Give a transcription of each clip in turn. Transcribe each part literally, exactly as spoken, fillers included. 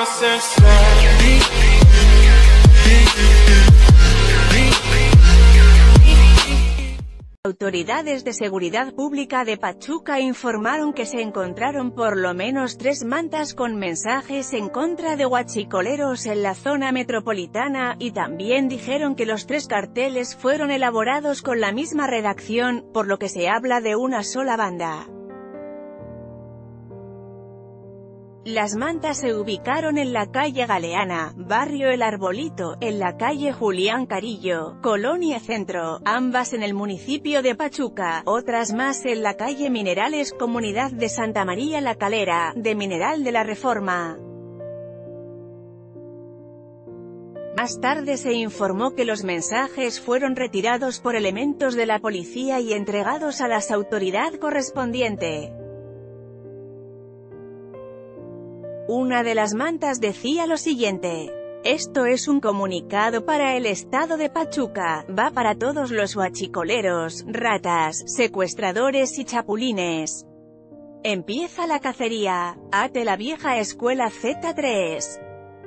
Autoridades de seguridad pública de Pachuca informaron que se encontraron por lo menos tres mantas con mensajes en contra de huachicoleros en la zona metropolitana, y también dijeron que los tres carteles fueron elaborados con la misma redacción, por lo que se habla de una sola banda. Las mantas se ubicaron en la calle Galeana, barrio El Arbolito, en la calle Julián Carillo, Colonia Centro, ambas en el municipio de Pachuca, otras más en la calle Minerales, comunidad de Santa María la Calera, de Mineral de la Reforma. Más tarde se informó que los mensajes fueron retirados por elementos de la policía y entregados a las autoridades correspondientes. Una de las mantas decía lo siguiente: esto es un comunicado para el estado de Pachuca, va para todos los huachicoleros, ratas, secuestradores y chapulines. Empieza la cacería, ate la vieja escuela Z tres.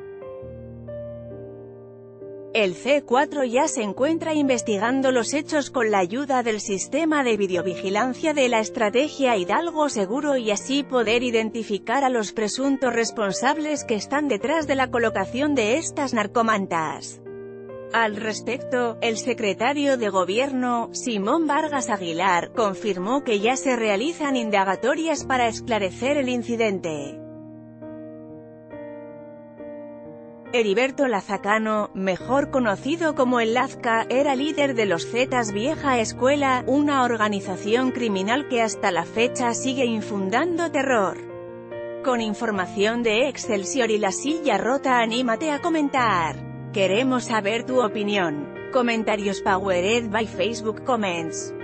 El C cuatro ya se encuentra investigando los hechos con la ayuda del sistema de videovigilancia de la estrategia Hidalgo Seguro y así poder identificar a los presuntos responsables que están detrás de la colocación de estas narcomantas. Al respecto, el secretario de Gobierno, Simón Vargas Aguilar, confirmó que ya se realizan indagatorias para esclarecer el incidente. Heriberto Lazacano, mejor conocido como el Lazca, era líder de los Zetas Vieja Escuela, una organización criminal que hasta la fecha sigue infundando terror. Con información de Excelsior y La Silla Rota, anímate a comentar. Queremos saber tu opinión. Comentarios powered by Facebook Comments.